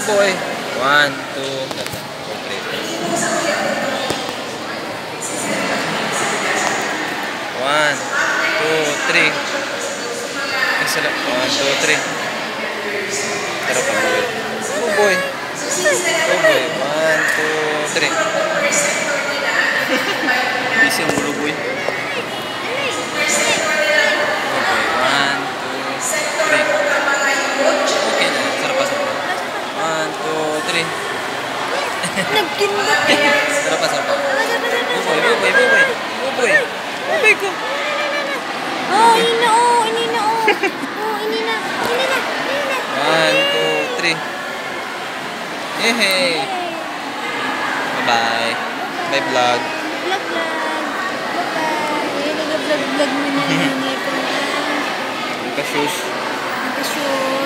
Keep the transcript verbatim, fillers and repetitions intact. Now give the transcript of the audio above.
Boy. One, two, three. One, two, three. Isa lang. One, two, three. Tara pa, boy. Oh, boy. Oh, boy. One, two, three. Busy ang gulo, boy. Nagkindat kaya. Sarap pa, sarap pa. Buboy, buboy, buboy. Buboy. Buboy ko. Oh, ini na, oh, ini na, oh. Oh, ini na, ini na, ini na. One, two, three. Yehey. Bye-bye. Bye, vlog. Vlog, vlog. Bye-bye. Nag-vlog, vlog mo na. Nag-shoes. Nagka-shoes. Nag-shoes.